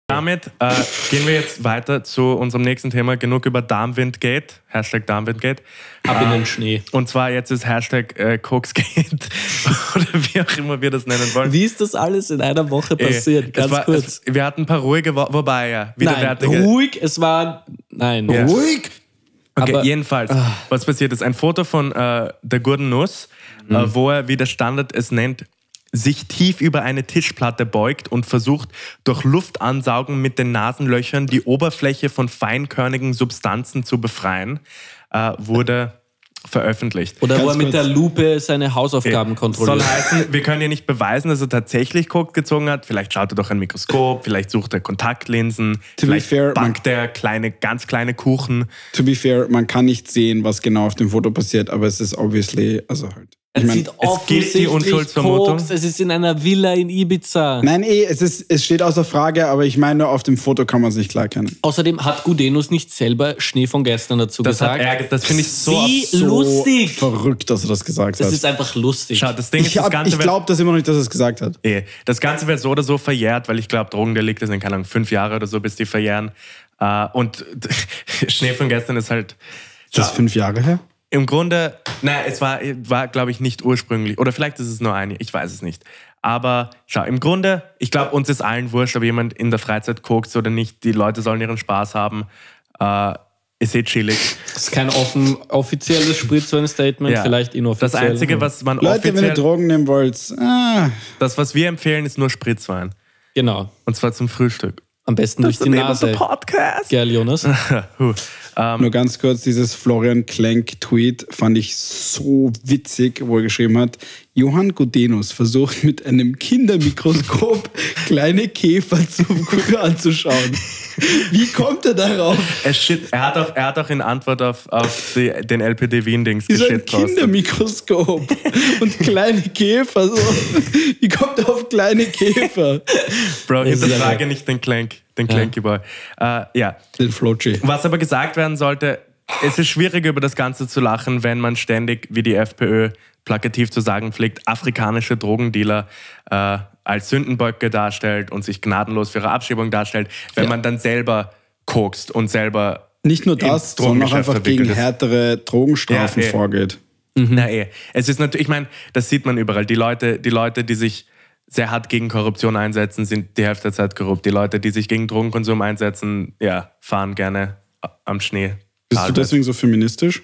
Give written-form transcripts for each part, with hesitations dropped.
Damit gehen wir jetzt weiter zu unserem nächsten Thema. Genug über Darmwindgate. Hashtag Darmwindgate. Ab in den Schnee. Und zwar jetzt ist Hashtag Koksgate. Oder wie auch immer wir das nennen wollen. Wie ist das alles in einer Woche passiert? Ganz kurz. Wir hatten ein paar ruhige Wochen, wobei ja. Ruhig, es war... Nein. Ja. Ruhig? Okay, aber, jedenfalls, was passiert ist, ein Foto von der guten Nuss, wo er, wie der Standard es nennt, sich tief über eine Tischplatte beugt und versucht, durch Luftansaugen mit den Nasenlöchern die Oberfläche von feinkörnigen Substanzen zu befreien, wurde veröffentlicht. Oder wo er mit der Lupe seine Hausaufgaben kontrolliert. Soll heißen, wir können ja nicht beweisen, dass er tatsächlich Koks gezogen hat. Vielleicht schaut er durch ein Mikroskop, vielleicht sucht er Kontaktlinsen, vielleicht backt er ganz kleine Kuchen. To be fair, man kann nicht sehen, was genau auf dem Foto passiert, aber es ist obviously, also halt. Es sieht offensichtlich Koks, es ist in einer Villa in Ibiza. Nein, es steht außer Frage, aber ich meine, auf dem Foto kann man es nicht klar erkennen. Außerdem hat Gudenus nicht selber Schnee von gestern dazu gesagt. Das finde ich so lustig. Verrückt, dass er das gesagt hat. Das ist einfach lustig. Schau, das Ding ist, ich glaube das immer noch nicht, dass er es gesagt hat. Das Ganze wird so oder so verjährt, weil ich glaube, Drogendelikte sind, keine Ahnung, 5 Jahre oder so, bis die verjähren. Und Schnee von gestern ist halt... Ist das 5 Jahre her? Im Grunde, es war glaube ich, nicht ursprünglich. Oder vielleicht ist es nur eine, ich weiß es nicht. Aber schau, im Grunde, ich glaube, uns ist allen wurscht, ob jemand in der Freizeit kokst oder nicht. Die Leute sollen ihren Spaß haben. Ist chillig. Das ist kein offizielles Spritz-Statement, vielleicht inoffiziell. Das Einzige, was man Leute, wenn ihr Drogen nehmen wollt, das, was wir empfehlen, ist nur Spritzwein. Genau. Und zwar zum Frühstück. Am besten durch die Nase. Podcast. Geil, Jonas. Nur ganz kurz, dieses Florian Klenk-Tweet fand ich so witzig, wo er geschrieben hat, Johann Gudenus versucht mit einem Kindermikroskop kleine Käfer anzuschauen. Wie kommt er darauf? Er hat auch in Antwort auf den LPD Wien-Dings geschickt. Ein Kindermikroskop und kleine Käfer. So. Wie kommt er auf kleine Käfer? Bro, hinterfrage nicht den Clanky Boy. Den Flochi. Was aber gesagt werden sollte, es ist schwierig, über das Ganze zu lachen, wenn man ständig, wie die FPÖ plakativ zu sagen pflegt, afrikanische Drogendealer als Sündenböcke darstellt und sich gnadenlos für ihre Abschiebung darstellt, wenn man dann selber kokst und selber nicht nur das, sondern auch einfach gegen härtere Drogenstrafen vorgeht. Es ist natürlich, ich meine, das sieht man überall. Die Leute, die sich sehr hart gegen Korruption einsetzen, sind die Hälfte der Zeit korrupt. Die Leute, die sich gegen Drogenkonsum einsetzen, fahren gerne am Schnee. Bist du deswegen so feministisch?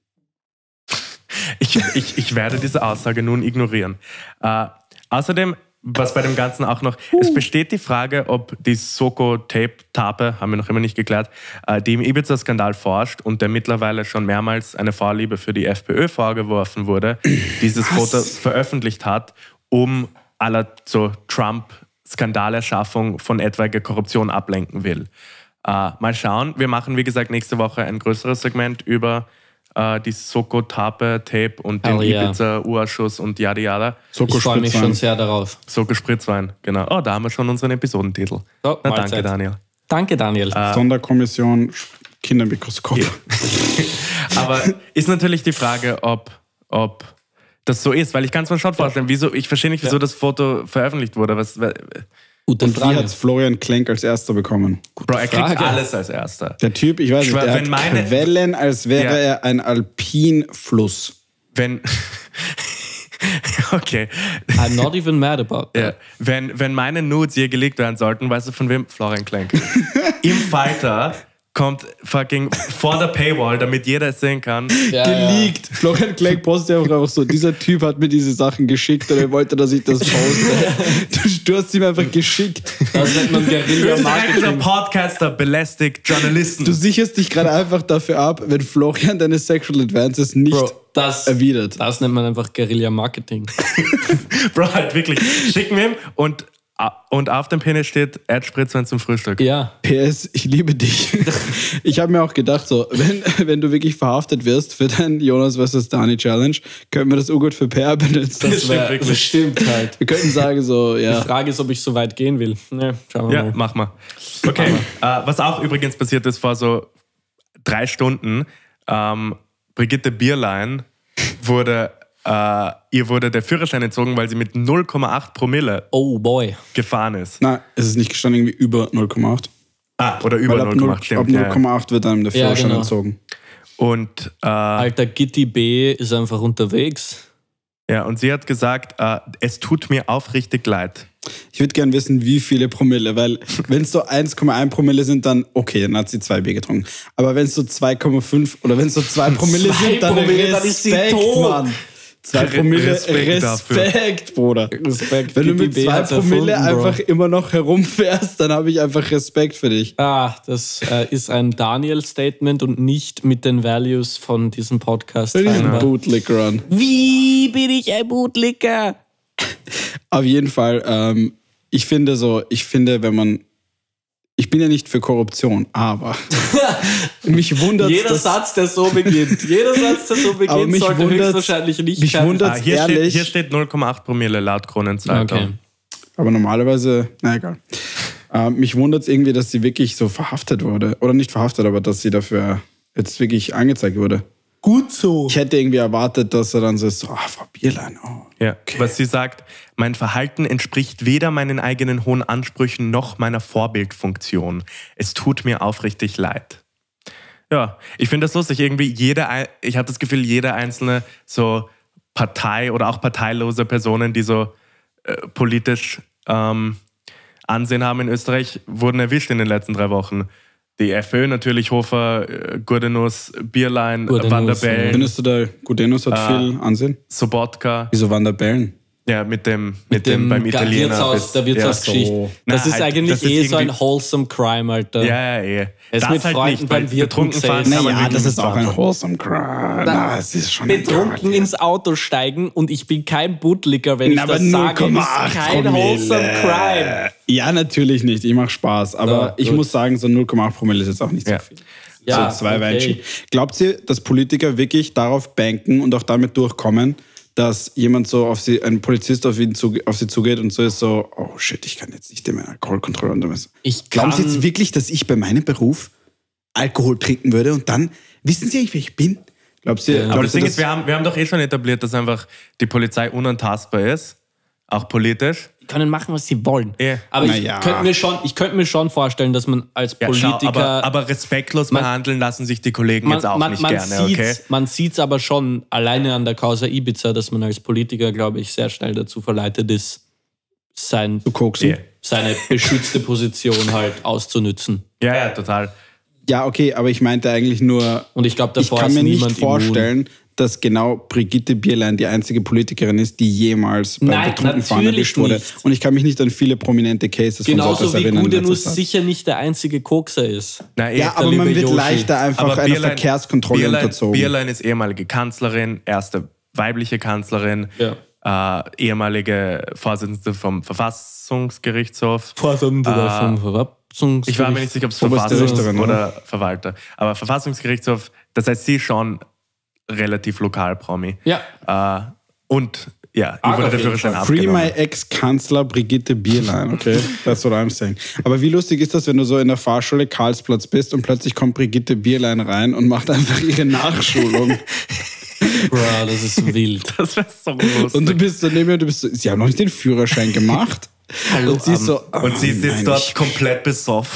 Ich werde diese Aussage nun ignorieren. Außerdem, was bei dem Ganzen auch noch, es besteht die Frage, ob die Soko-Tape, haben wir noch immer nicht geklärt, die im Ibiza-Skandal forscht und der mittlerweile schon mehrmals eine Vorliebe für die FPÖ vorgeworfen wurde, dieses Foto veröffentlicht hat, um aller so Trump-Skandalerschaffung von etwaiger Korruption ablenken will. Mal schauen. Wir machen, wie gesagt, nächste Woche ein größeres Segment über die Soko-Tape und den Ibiza-Urschuss und yada yada. Ich freue mich schon sehr darauf. Soko-Spritzwein, genau. Oh, da haben wir schon unseren Episodentitel. So, danke, Daniel. Danke, Daniel. Sonderkommission Kindermikroskop. Ja. Aber ist natürlich die Frage, ob das so ist, weil ich kann es mir schon vorstellen, ich verstehe nicht, wieso das Foto veröffentlicht wurde. Und wie hat es Florian Klenk als Erster bekommen? Bro, er kriegt alles als Erster. Der Typ, ich weiß nicht, der hat Quellen, als wäre er ein Alpinfluss. Okay. I'm not even mad about that. Wenn meine Nudes je geleakt werden sollten, weißt du von wem? Florian Klenk. Im Falter kommt fucking vor der Paywall, damit jeder es sehen kann. Geleakt. Ja. Florian Klenk postet ja auch einfach so, dieser Typ hat mir diese Sachen geschickt und er wollte, dass ich das poste. Du hast ihm einfach geschickt. Das nennt man Guerilla-Marketing. Podcaster belästigt Journalisten. Du sicherst dich gerade einfach dafür ab, wenn Florian deine Sexual Advances nicht erwidert. Das nennt man einfach Guerilla-Marketing. Bro, halt wirklich. Schicken wir ihm und auf dem Penis steht Spritzwein zum Frühstück. Ja. PS, ich liebe dich. Ich habe mir auch gedacht, so, wenn du wirklich verhaftet wirst für dein Jonas vs. Dani Challenge, können wir das gut für PR benutzen. Das stimmt halt. Wir könnten sagen so, ja. Die Frage ist, ob ich so weit gehen will. Ne, schauen wir mal. Ja, mach mal. Okay, was auch übrigens passiert ist vor so 3 Stunden, Brigitte Bierlein wurde ihr wurde der Führerschein entzogen, weil sie mit 0,8 Promille gefahren ist. Nein, es ist nicht gestanden, irgendwie über 0,8. Oder über 0,8, stimmt. Ab 0,8 wird einem der Führerschein entzogen. Und, Alter, Gitti B ist einfach unterwegs. Ja, und sie hat gesagt, es tut mir aufrichtig leid. Ich würde gerne wissen, wie viele Promille, weil wenn es so 1,1 Promille sind, dann okay, dann hat sie 2 Bier getrunken. Aber wenn es so 2,5 oder wenn es so 2 Promille sind, dann Respekt, ist sie tot. Mann. 2 Promille, Respekt, Bruder. Respekt. Wenn du mit 2 Promille einfach immer noch herumfährst, dann habe ich einfach Respekt für dich. Das ist ein Daniel-Statement und nicht mit den Values von diesem Podcast. Ich bin ein Bootlicker an. Wie bin ich ein Bootlicker? Auf jeden Fall, ich finde, wenn man. Ich bin ja nicht für Korruption, aber mich wundert jeder Satz, der so beginnt, sollte höchstwahrscheinlich nicht mich wundert ehrlich. Hier steht 0,8 Promille laut Kronenzeitung. Okay. Aber normalerweise, na egal. Mich wundert es irgendwie, dass sie wirklich so verhaftet wurde. Oder nicht verhaftet, aber dass sie dafür jetzt wirklich angezeigt wurde. Gut so. Ich hätte irgendwie erwartet, dass er dann so ist, Frau Bierlein, Ja, was sie sagt, mein Verhalten entspricht weder meinen eigenen hohen Ansprüchen noch meiner Vorbildfunktion. Es tut mir aufrichtig leid. Ja, ich finde das lustig. Irgendwie ich habe das Gefühl, jede einzelne so Partei oder auch parteilose Personen, die so politisch Ansehen haben in Österreich, wurden erwischt in den letzten 3 Wochen. Die FPÖ natürlich, Hofer, Gudenus, Bierlein, Van der Bellen. Findest du da, Gudenus hat viel Ansehen? Sobotka. Wieso Van der Bellen? Ja, mit dem beim Italiener. Der Wirtshausgeschichte. Ja, so. Das ist eigentlich so ein wholesome Crime, Alter. Ja. Es mit halt Freunden beim Wirten fahren. Naja, das ist auch ein wholesome Crime. Das ist schon betrunken ins Auto steigen und ich bin kein Bootlicker, wenn ich das sage, ist kein wholesome Crime. Ja, natürlich nicht. Ich mache Spaß. Aber ich muss sagen, so 0,8 Promille ist jetzt auch nicht so viel. Ja, so 2 Weinchen. Glaubt ihr, dass Politiker wirklich darauf banken und auch damit durchkommen, dass jemand ein Polizist auf sie zugeht und so ist so, oh shit, ich kann jetzt nicht in meine Alkoholkontrolle untermessen. Glauben Sie jetzt wirklich, dass ich bei meinem Beruf Alkohol trinken würde und dann, wissen Sie eigentlich, wer ich bin? Glaubst du, aber das Ding ist, wir haben doch schon etabliert, dass einfach die Polizei unantastbar ist, auch politisch. Die können machen, was sie wollen. Yeah. Aber ich könnte mir schon vorstellen, dass man als Politiker... aber respektlos behandeln lassen sich die Kollegen jetzt auch nicht gerne, okay? Man sieht es aber schon alleine an der Causa Ibiza, dass man als Politiker, glaube ich, sehr schnell dazu verleitet ist, seine beschützte Position halt auszunützen. Ja, total. Ja, okay, aber ich meinte eigentlich nur... Und ich glaube, davor ich kann mir nicht vorstellen, dass genau Brigitte Bierlein die einzige Politikerin ist, die jemals beim Betrunkenfahren erwischt wurde. Nicht. Und ich kann mich nicht an viele prominente Cases von sowas erinnern. Genauso wie Gudenus sicher nicht der einzige Kokser ist. Ja, aber man wird leichter einfach einer Verkehrskontrolle unterzogen. Bierlein ist ehemalige Kanzlerin, erste weibliche Kanzlerin, ehemalige Vorsitzende vom Verfassungsgerichtshof. Ich war mir nicht sicher, ob es Verfassungsgerichtshof oder Verwalter. Aber Verfassungsgerichtshof, das heißt, sie schon relativ lokal Promi. Ja. Und ja, ich wurde der Führerschein abgenommen. Free my Ex-Kanzler Brigitte Bierlein, okay? That's what I'm saying. Aber wie lustig ist das, wenn du so in der Fahrschule Karlsplatz bist und plötzlich kommt Brigitte Bierlein rein und macht einfach ihre Nachschulung. Bro, das ist wild. Das wäre so lustig. Und du bist so neben mir, sie haben noch nicht den Führerschein gemacht. Hallo, und sie ist so, und sie sitzt dort komplett besoffen.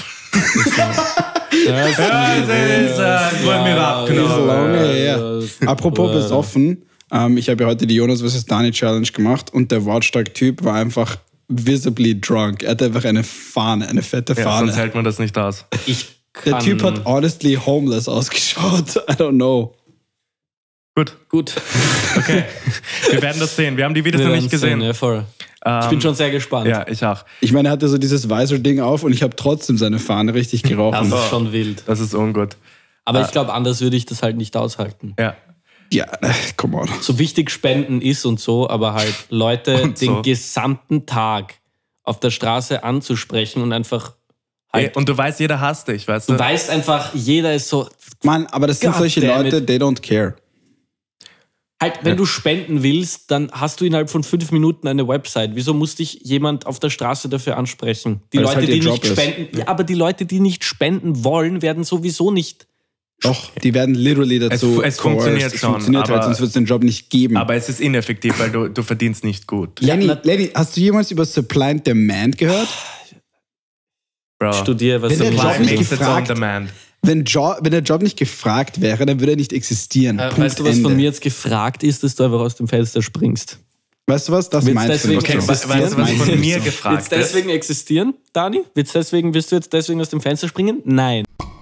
Apropos besoffen, ich habe ja heute die Jonas vs. Dani Challenge gemacht und der Wortstark-Typ war einfach visibly drunk. Er hatte einfach eine fette Fahne. Sonst hält man das nicht aus. Der Typ hat honestly homeless ausgeschaut. I don't know. Gut. Okay. Wir werden das sehen. Wir haben die Videos noch nicht gesehen. Ja, voll. Ich bin schon sehr gespannt. Ja, ich auch. Ich meine, er hatte so dieses Visor-Ding auf und ich habe trotzdem seine Fahne richtig gerochen. Das ist schon wild. Das ist ungut. Aber ich glaube, anders würde ich das halt nicht aushalten. Ja, come on. So wichtig Spenden ist und so, aber halt Leute den gesamten Tag auf der Straße anzusprechen und einfach halt... Und du weißt, jeder hasst dich, weißt du? Du weißt einfach, jeder ist so... Mann, aber das sind solche Leute, they don't care. Halt, wenn du spenden willst, dann hast du innerhalb von 5 Minuten eine Website. Wieso muss dich jemand auf der Straße dafür ansprechen? Die Leute, die nicht spenden, aber die Leute, die nicht spenden wollen, werden sowieso nicht Doch, die werden literally dazu. Es funktioniert es schon. Funktioniert halt, sonst wird es den Job nicht geben. Aber es ist ineffektiv, weil du verdienst nicht gut. Lenny, hast du jemals über Supply and Demand gehört? Bro. Studier, was Wenn der Job nicht gefragt, demand. wenn der Job nicht gefragt wäre, dann würde er nicht existieren. Weißt du, was von mir jetzt gefragt ist, dass du einfach aus dem Fenster springst? Weißt du was? Das meinst du nicht. Weißt du, was von mir gefragt ist? Wird es deswegen existieren, Dani? Wirst du jetzt deswegen aus dem Fenster springen? Nein.